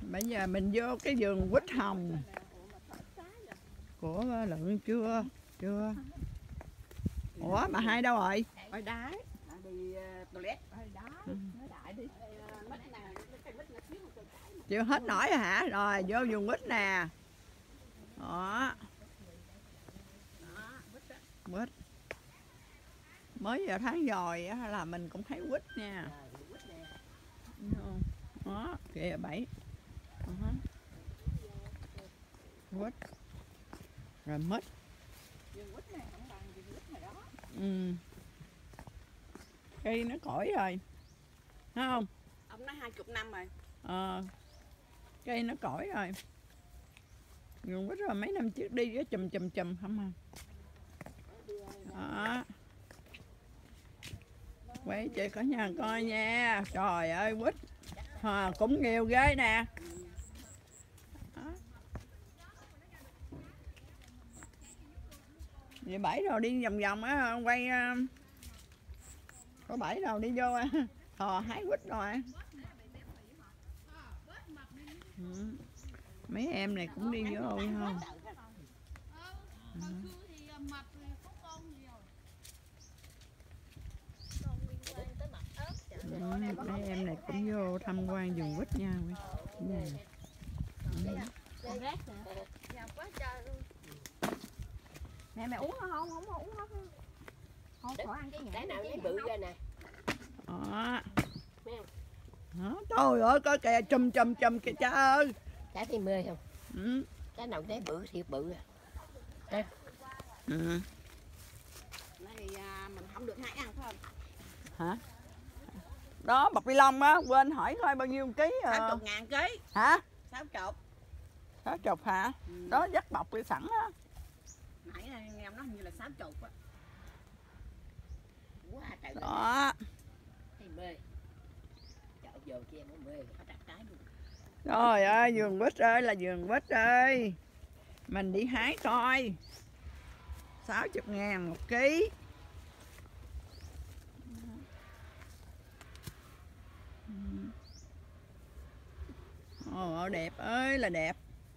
Bây giờ mình vô cái vườn quýt hồng của Lượng chưa? Chưa. Ủa bà Hai đâu rồi? Ở đái. Đi toilet. Ở đó. Nói đại đi. Chưa hết nổi rồi hả? Rồi vô vườn quýt nè. Đó. Quýt. Mới giờ tháng Giòi á là mình cũng thấy quýt nha. Đó, kìa 7. Quýt. Rồi mít. Cây nó cỗi rồi. Thấy không? Ông nói 20 năm rồi. Cây nó cỗi rồi. Vườn quýt rồi mấy năm trước đi với chùm không à. Đó. Quay chị cả nhà coi nha. Trời ơi quýt cũng nhiều ghê nè. Vậy 7 rồi đi vòng vòng á, quay có 7 rồi đi vô hái quýt rồi. Mấy em này cũng đi vô rồi không? Mấy em này cũng vô tham quan vườn quýt nha. Mẹ uống không? Không uống hết. Không khỏi ăn cái nhãn nào lấy bự ra nè. Đó. Trời ơi coi kìa chùm kìa cha ơi. Trái thì mê không? Cái nào thấy bự thiệt bự à. Này mình không được hái ăn phải không? Hả? Đó bọc ni lông á, quên hỏi coi bao nhiêu ký. 60.000 ký. Hả? 60. 60 hả? Đó dắt bọc đi sẵn á. Nãy nghe ông nói hình như là 60 á. Quá trời. Đó. Thấy mê. Chợ vô kia mới mê, có đặt cái luôn. Trời ơi, vườn quýt ơi là vườn quýt ơi. Mình đi hái coi. 60.000 một ký. Ồ, đẹp ơi là đẹp.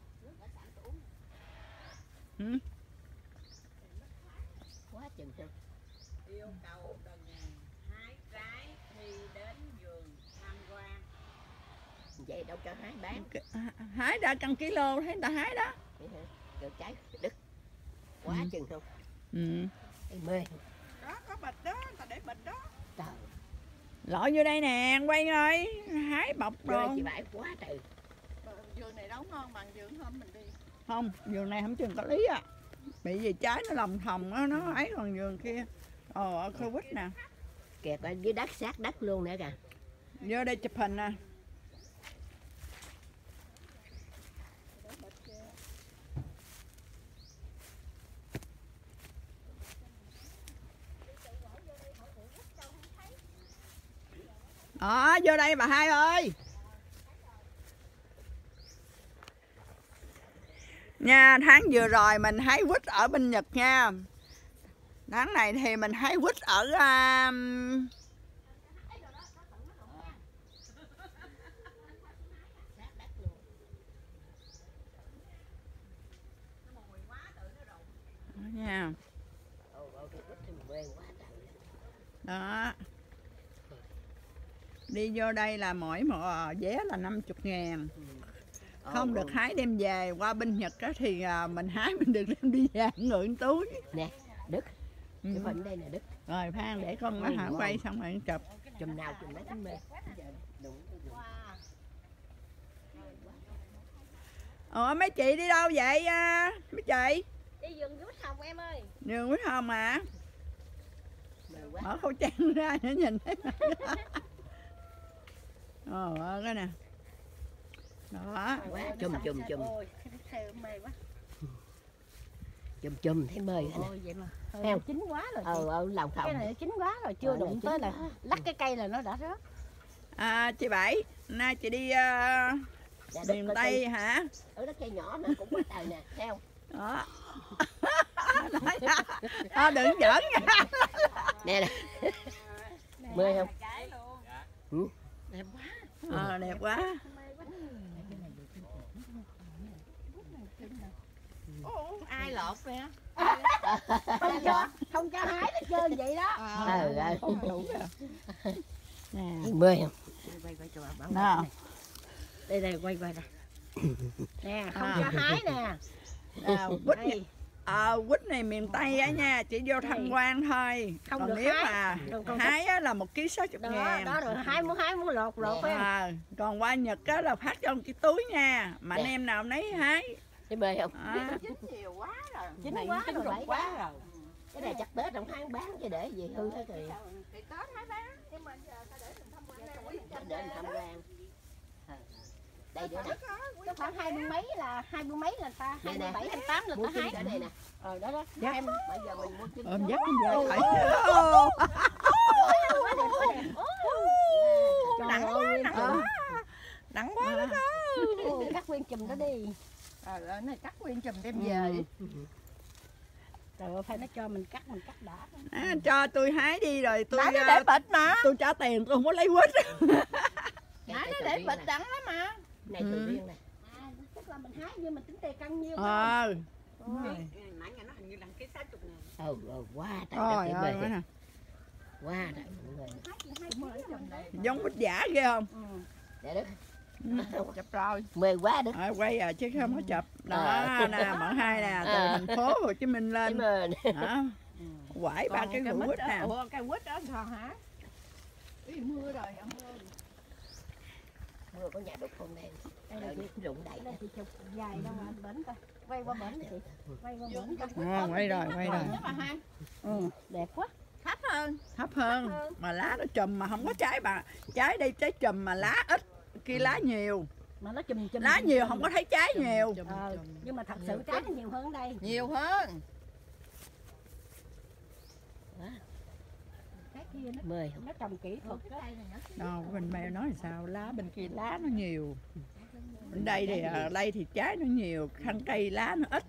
Quá chừng không? Yêu cầu đừng hái trái thì đến vườn tham quan. Vậy đâu cho hái bán. Hái ra cân kilo thấy người ta hái đó. Được trái đứt. Quá chừng không? Thấy mê. Đó có bịch đó, ta để bịch đó. Trời. Lội vô đây nè, quay ơi, hái bọc rồi. Chị bãi quá trời. Vườn này đâu ngon bằng vườn hôm mình đi. Không, vườn này không chừng có lý à. Bị gì trái nó lòng thòng á, nó ấy còn vườn kia. Ở khâu quýt nè. Kìa coi dưới đất sát đất luôn nữa kìa. Vô đây chụp hình nè. Đó, vô đây bà Hai ơi. Nha, tháng vừa rồi mình hái quýt ở bên Nhật nha. Tháng này thì mình hái quýt ở nha. Đó. Đi vô đây là mỗi một vé là 50.000. Không được hái đem về. Qua bên Nhật đó thì mình hái mình được đem đi về ngượng túi. Nè, đứt. Cái phần đây nè đứt. Rồi Phan để con nó hả quay xong rồi chụp. Chùm nào chùm đó tính mê. Ủa mấy chị đi đâu vậy mấy chị? Đi vườn quýt hồng em ơi. Vườn quýt hồng à? Mở khẩu trang ra để nhìn thấy. Cái nè. Đó. Chùm. Ôi, mê quá. Chùm thấy mê rồi nè. Ôi vậy mà. Heo Chín quá rồi. Lòng cái thòng. này chín quá rồi, chưa đụng tới là lắc cái cây là nó đã rớt. Chị Bảy, nay chị đi miền Tây hả? Ở đó cây nhỏ nè cũng quá trời nè, heo. Đó. Đừng giỡn nha. Nè nè. Mê không? Đẹp quá. Đẹp quá. Ai lột nè. Không cho hái nó chơi vậy đó. Không đủ rồi. Nè. Mười không? Quay cho bà Nào. Đây quay đây. Nè, không cho hái nè. Quýt này miền Tây á nha, chỉ vô tham quan thôi. Không Còn được nếu hái. mà hái á là 1 kg 60 ngàn. Đó rồi hái muốn lột phải không? Còn qua Nhật á là phát cho cái túi nha. Mà anh em nào nấy hái. Đi bơi không? Chín nhiều quá rồi. Chín quá rồi, quá rồi. Cái này chắc Tết không tháng bán chứ để gì hư hết rồi. Thì Tết hái bán, nhưng mà giờ ta để mình tham quan đây. Để mình tham quan. Đây nữa nè. Có khoảng 20 mấy là ta, 27, 28 là ta hái. Ở đây nè. Đó đó. Em bây giờ mình mua trứng. Ôm dắt lên về phải. Nặng quá, Nặng quá đó đó. Cắt nguyên chùm đó đi. Này cắt nguyên chùm đem về. Trời ơi, phải nó cho mình cắt đã. Cho tôi hái đi rồi tôi để bịch mà. tôi trả tiền, tôi không có lấy quýt. Nãy nó để bịch đắng lắm mà. Này từ riêng này. Tức là mình hái nhưng mình tính tiền cân nhiêu. Nãy nghe nó hình như là cái 60 ngàn. Quá trời đất Ơi ơi. nè. Quá trời mọi người. Giống quýt giả ghê không? Để Đức. Chụp rồi. Mê quá Đức. Quay chứ không có chụp. Đó nè, bọn hai nè, từ thành phố Hồ Chí Minh lên. Quải 3 cái hũ quýt nè. Cái quýt đó sao hả? Mưa rồi, Mưa có nhà đục không đây. Đây rụng đầy. Đây thì chụp dài đâu mà bển coi. Quay qua bển đi. Quay qua bển coi. Quay rồi. Đẹp quá. Thấp hơn. Mà lá nó chùm mà không có trái bà. Trái đây trái chùm mà lá ít, kia lá nhiều. Mà nó chùm Lá nhiều không có thấy trái nhiều. Nhưng mà thật sự trái nó nhiều hơn đây. Nhiều hơn. Cái kia nó trồng kỹ thuật đó. Đâu, bên đây nói sao lá bên kia lá nó nhiều. Bên đây thì đây thì trái nó nhiều, thân cây lá nó ít.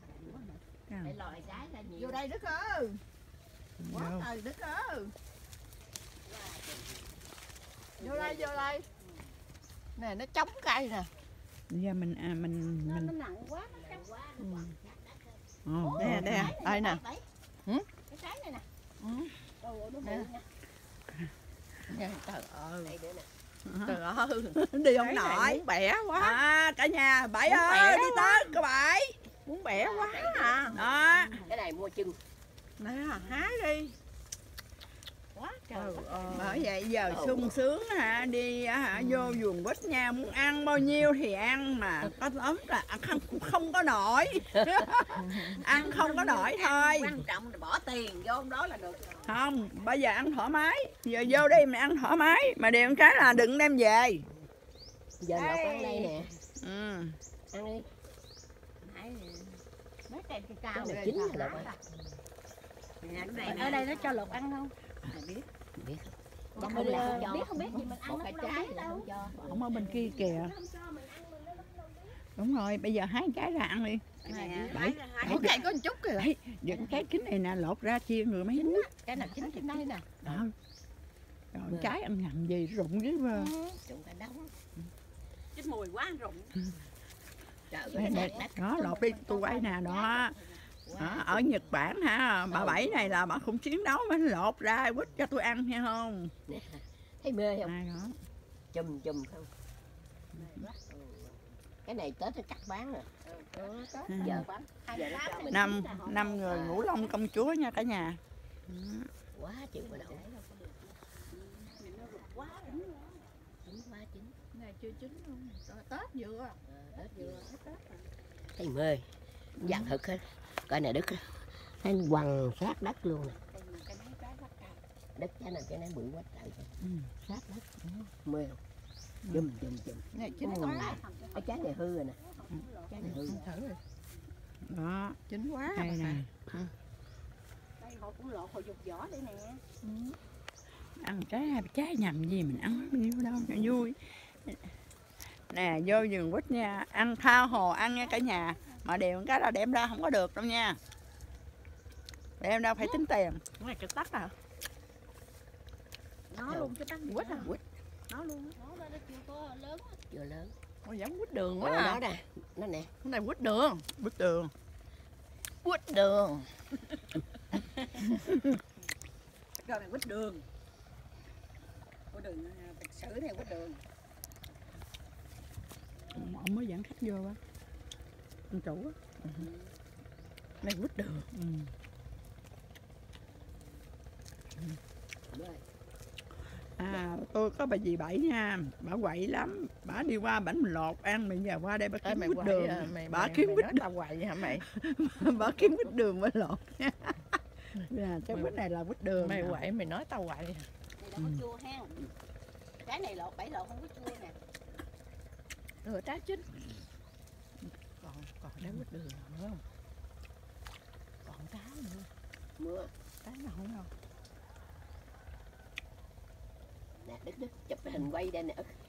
Vô đây Đức ơi. Quá trời Đức ơi. Vô đây. Nè nó chống cây nè. Giờ mình Nó nặng quá, nó chống quá. Nè, đây nè. Cái trái này nè. Trời ơi, đi ông nội bẻ quá. Cả nhà Bảy ơi, đi tới cô Bảy. Muốn bẻ quá à. Đó. Cái này mua chưng. Nè, hái đi. Quá trời. Bởi vậy giờ sung sướng hả, đi vô vườn quýt nha, muốn ăn bao nhiêu thì ăn mà có tóm là ăn không có nổi. Ăn không có nổi thôi. Quan trọng là bỏ tiền vô đó là được. Không, bây giờ ăn thoải mái. Giờ vô đây mà ăn thoải mái, mà điều cái là đừng đem về. Giờ lột ăn đây nè. Ăn đi. Mấy cây cao Cái rồi. này chín rồi lột. Ở đây nó cho lột ăn không? Biết. Còn Không mình là không cho. không biết gì mình ăn Một nó cái cũng đâu trái biết là đâu. không cho. Không ở bên kia kìa. Đúng rồi, bây giờ hái trái ra ăn đi. Bảy. Mỗi cây có một chút kìa. Đấy, những cái chín này nè, lột ra chia người mấy đứa. Cái nào chín trên đây nè. Rồi trái ăn nhầm gì rụng với bơ. Trụng cả đống. Chín mùi quá rụng. Trời Đây, ơi, đây, đó lột đi tôi quay nè đó. Đó, ở Nhật Bản hả, bà Bảy này là bà cũng chiến đấu mới lột ra quýt cho tôi ăn nha không. thấy mê không? Ai đó. Chùm không? Cái này Tết nó cắt bán rồi. Giờ Năm người ngũ long công chúa nha cả nhà. quá chịu mà đậu. Chín. Này chưa chín luôn. Tết vừa. Thấy mê. Dặn thực hết. Coi này Đức. Thấy quằn sát đất luôn nè. Đất cái này cái này bự quá trời. Sát đất. Mê không? Chùm. Này chín quá. Cái trái này hư rồi nè. Trái này hư. Đó, Chín quá. đây nè. Đây họ cũng lột họ dục vỏ đây nè. Ăn trái nhầm gì mình ăn bao nhiêu đâu cho vui. Nè, vô vườn quýt nha, ăn tha hồ ăn nha cả nhà. Mà đều cái là đem ra không có được đâu nha. Đem ra phải tính tiền. Cái này cái tắt à? Nó luôn cái tắt quýt à? Quýt. Nó luôn. Nó chưa có lớn. Chưa lớn. Nó giống quýt đường Quá quá à. nó nè. Nó nè. Cái này quýt đường. Quýt đường. quýt đường. Rau này quýt đường. Quýt đường thực sự này quýt đường. Ông mới dẫn khách vô á. Ông chủ á. Này quýt đường. À, tôi có bà dì Bảy nha, bà quậy lắm, bà đi qua bển mình lột ăn, bây giờ qua đây bà kiếm quýt đường, bà kiếm quýt tao quậy hả mày? bà kiếm quýt đường bà lột nha. Nè, cái quýt này là quýt đường. Mày nè. quậy mày nói tao quậy. Này đâu có chua ha. Cái này lột 7 lột không có chua nè. Rồi trái chín. Còn trái quýt đường nữa không? Còn trái nữa. Mưa. Trái nào không đâu. Nè Đức chụp cái hình quay đây nè.